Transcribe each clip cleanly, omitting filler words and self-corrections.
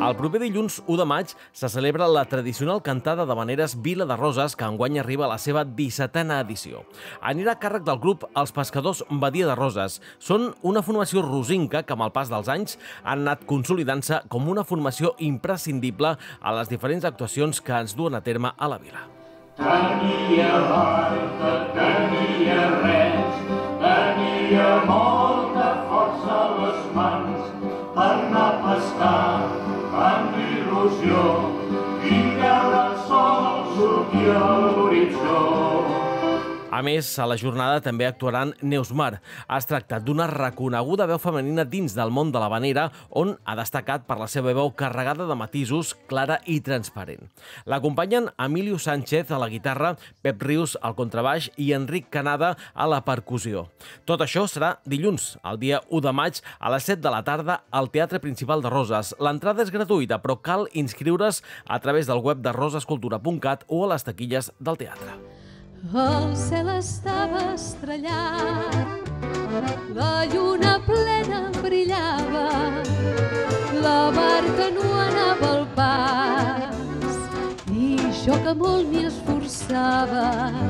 El proper dilluns 1 de maig se celebra la tradicional cantada d'havaneres Vila de Roses, que enguany arriba a la seva 17a edició. Anirà a càrrec del grup Els Pescadors Badia de Roses. Són una formació rosinca que amb el pas dels anys han anat consolidant-se com una formació imprescindible a les diferents actuacions que ens duen a terme a la vila. Tenia barca, tenia res, tenia molta força a les mans per anar a pescar amb il·lusió i veure el sol sortir a l'horitzó. A més, a la jornada també actuaran Neus Mar. Es tracta d'una reconeguda veu femenina dins del món de l'havanera, on ha destacat per la seva veu carregada de matisos, clara i transparent. L'acompanyen Emilio Sánchez a la guitarra, Pep Rius al contrabaix i Enric Canada a la percussió. Tot això serà dilluns, el dia 1 de maig, a les 7 de la tarda, al Teatre Principal de Roses. L'entrada és gratuïta, però cal inscriure's a través del web de rosescultura.cat o a les taquilles del teatre. El cel estava estrellat, la lluna plena brillava, la barca no anava al pas, i jo que molt m'hi esforçava,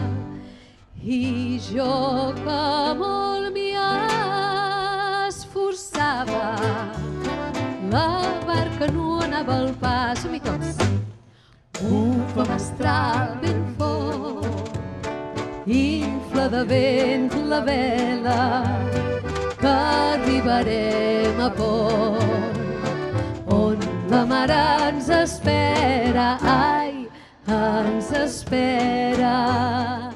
i jo que molt m'hi esforçava, la barca no anava al pas. Som-hi tots. Bufa mestral ben fort, infla de vent la vela, que arribarem a port, on la mar ens espera, ai, ens espera.